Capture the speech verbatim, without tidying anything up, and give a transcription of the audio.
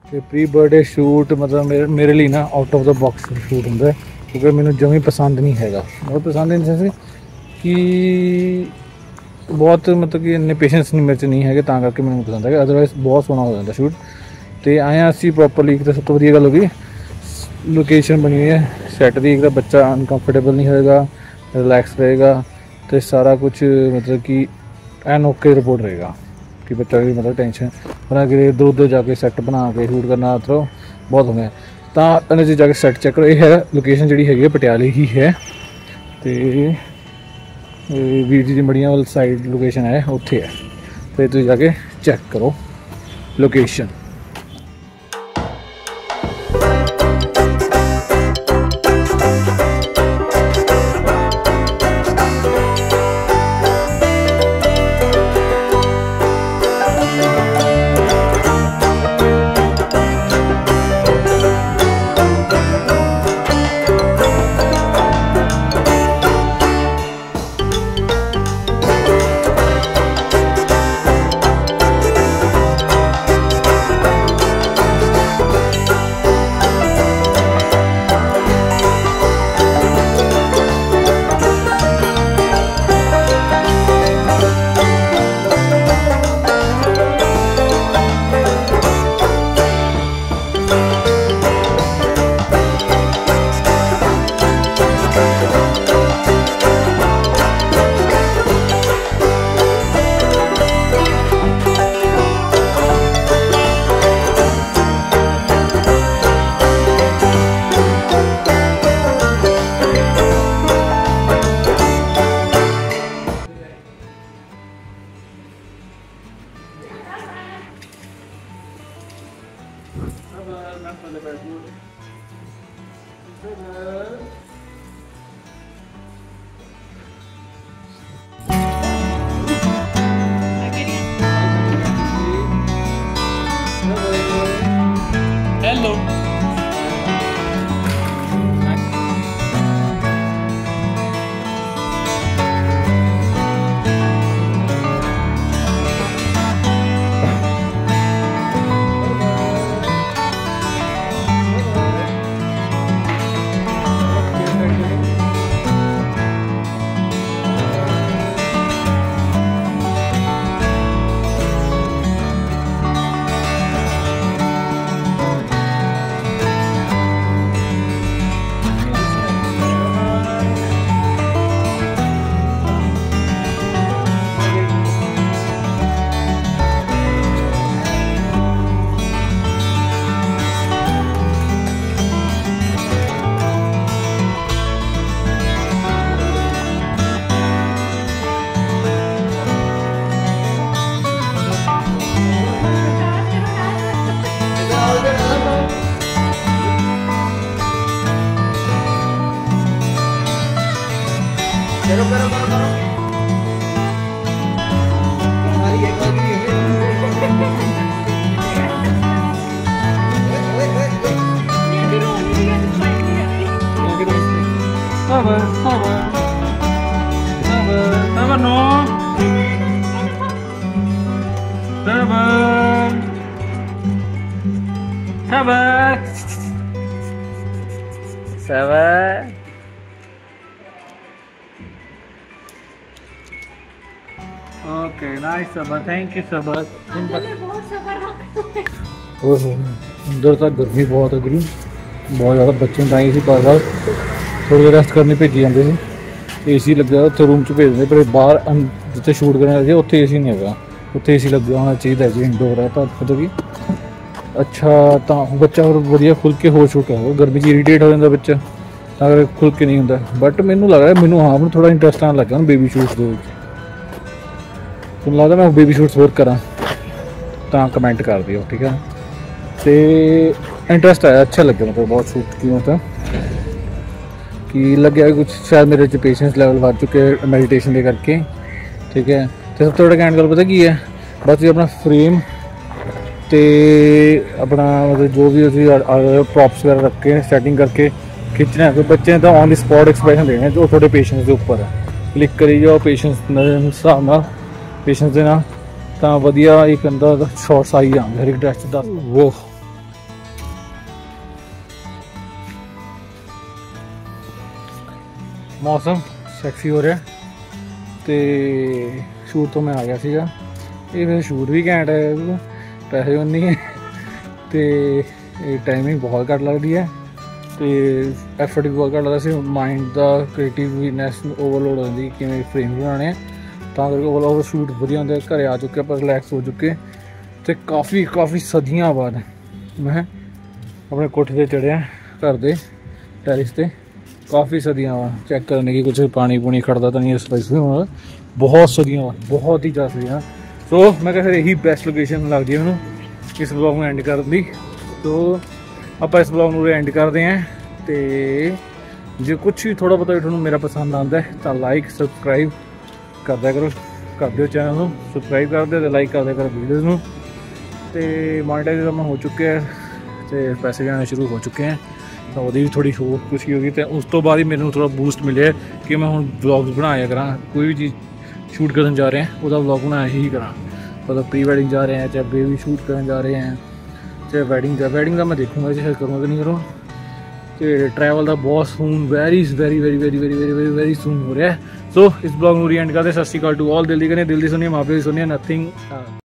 ਤੇ pre birthday shoot ਮਤਲਬ ਮੇਰੇ ਮੇਰੇ ਲਈ ਨਾ out of the box shoot ਹੁੰਦਾ ਕਿਉਂਕਿ ਮੈਨੂੰ ਜਮੀ ਪਸੰਦ ਨਹੀਂ ਹੈਗਾ। ਬਹੁਤ ਪਸੰਦ ਇਨ ਸੈਂਸ ਕਿ ਬਹੁਤ ਮਤਲਬ ਕਿ ਇੰਨੇ ਪੇਸ਼ੈਂਸ ਨਹੀਂ ਮੇਰੇ 'ਚ ਨਹੀਂ ਹੈਗੇ, ਤਾਂ ਕਰਕੇ ਮੈਨੂੰ ਪਸੰਦ ਹੈਗਾ। ਅਦਰਵਾਈਜ਼ ਬਹੁਤ ਸੋਹਣਾ ਹੋ ਜਾਂਦਾ ਸ਼ੂਟ। ਤੇ ਆਏ ਹਾਂ ਅਸੀਂ ਪ੍ਰੋਪਰਲੀ। ਇੱਕ ਤਾਂ ਸਭ ਤੋਂ ਵਧੀਆ ਗੱਲ ਹੋ ਗਈ ਲੋकेशन बनी हुई है सैट की। एक तो बच्चा अनकंफर्टेबल नहीं होएगा, रिलैक्स रहेगा, तो सारा कुछ मतलब कि एन ओके रिपोर्ट रहेगा कि बच्चा की मतलब टेंशन बना कि इधर उधर जाके सैट बना के शूट करना तो बहुत हो गया। तो इन्हें चीज़ जाके सैट चेक करो। ये है लोकेशन जी है पटियाले ही है, तो वीर जी मड़ियां वाली साइड लोकेशन है उत्थे है, तो तुम जाके चेक करो लोकेशन। करो करो करो करो हमारी एक बार की sabar sabar sabar sabar no sabar sabar sabar okay nice सबर थैंक यू सबर अंदर तक गर्मी बहुत है गुरु बहुत ज़्यादा बच्चे ताई सी पास थोड़ी देर रेस्ट करनी भेजी जाते ए सी लगे उत्थे रूम च भेजते पर बाहर जिते शूट करना चाहिए उत्थे ए सी नहीं है उत्थे ए सी लगे होना चाहिए जी इंडोर है तो मतलब कि अच्छा तो बच्चा और वधिया खुल के हो शूट करो गर्मी च इरीटेट हो जाता बच्चा अगर खुल के नहीं होंगे बट मैनू लग रहा है मैनू हाँ मैं थोड़ा इंटरेस्ट आने लगा बेबी शूट्स के तुम लगता मैं बेबी शूट्स होर करा तो कमेंट कर दियो ठीक है तो इंटरेस्ट आया अच्छा लगे मतलब बहुत शूट की मतलब कि लगे कुछ शायद मेरे च पेशेंस लेवल बढ़ चुके मेडिटेशन के करके ठीक है तो सब तो बड़ा कैंट गल पता की है बस अपना फ्रेम तो अपना मतलब जो भी उसी प्रॉप्स वगैरह रख के सैटिंग करके खिंचना है तो बच्चे तो ऑन द स्पॉट एक्सप्रेशन देने जो थोड़े पेशेंस के उपर है क्लिक करी जाओ पेशेंस हिसाब ना पेशेंस देना तो वधिया एक अंदर शॉट्स आई जाएंगे हर एक ड्रेस का वो मौसम सैक्सी हो रहा तो शूट तो मैं आ गया सीगा। ये फिर शूट भी घैंट है, पैसे उन्नी है तो टाइमिंग बहुत घट लगती है तो एफर्ट भी बहुत घट लगता सी। माइंड का क्रिएटिवनैस ओवरलोड हो जाती कि फ्रेम बनाने ਤਾਂ ਕਰਕੇ ओवरऑल शूट ਵਧੀਆ ਹੁੰਦੇ। ਘਰੇ ਆ ਚੁੱਕੇ ਆਪਾਂ ਰਿਲੈਕਸ ਹੋ ਚੁੱਕੇ ਤੇ ਕਾफ़ी ਕਾफ़ी ਸਦੀਆਂ ਬਾਅਦ मैं अपने कोठे से चढ़िया घर के टैरिस से काफ़ी सदियाँ बाद चेक करने की कुछ पानी पूनी खड़ता तो नहीं स्पाइस भी होना बहुत सदियाँ बाद बहुत ही ज़्यादा सदियाँ। सो मैं क्या फिर यही बेस्ट लोकेशन लगती है मैंने इस ब्लॉग में एंड कर दी। तो आप इस ब्लॉग में एंड करते हैं तो जो कुछ भी थोड़ा बहुत थोड़ा मेरा पसंद आता है तो लाइक सबसक्राइब कर दिया करो, कर दो चैनल को सबसक्राइब कर दो, लाइक कर दिया करो वीडियोज़ में। तो मोनेटाइज हम हो चुके हैं तो पैसे भी आने शुरू हो चुके हैं तो वो भी थोड़ी हो खुशी होगी। तो उस तो बाद ही मेरे थोड़ा बूस्ट मिले कि मैं हूँ व्लॉग्स बनाया करा, कोई भी चीज़ शूट करने जा रहे हैं वह व्लॉग बनाया ही करा। मतलब प्री वैडिंग जा रहे हैं चाहे बेबी शूट करने जा रहे हैं चाहे वैडिंग जा वैडिंग का मैं देखूँगा चाहे करूँगा कि नहीं करूँ। तो ट्रैवल का बहुत soon very very very very very very very very soon हो रहा है। सो इस ब्लॉग में री एंड करते। सत श्री अकाल टू ऑल। दिल दी करें दिल दी सुनिए, माँ प्यो की सुनिए, नथिंग